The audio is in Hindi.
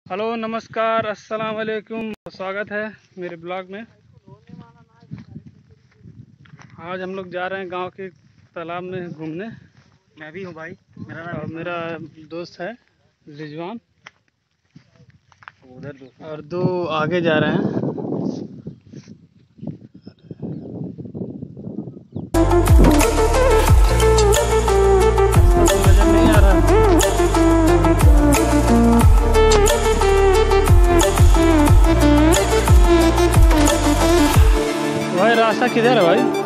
हेलो, नमस्कार, अस्सलाम वालेकुम। स्वागत है मेरे ब्लॉग में। आज हम लोग जा रहे हैं गांव के तालाब में घूमने। मैं भी हूँ भाई। मेरा और नाम मेरा दोस्त है रिजवान, उधर दोस्त और दो आगे जा रहे हैं। रास्ता तो नज़र नहीं आ रहा है, देखते हैं क्या है। भाई रास्ता किधर है भाई?